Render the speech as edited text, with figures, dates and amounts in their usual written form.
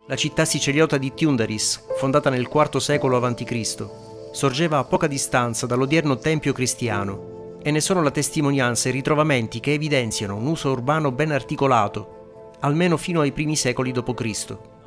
La città siciliota di Tiundaris, fondata nel IV secolo a.C., sorgeva a poca distanza dall'odierno tempio cristiano e ne sono la testimonianza i ritrovamenti che evidenziano un uso urbano ben articolato, almeno fino ai primi secoli d.C.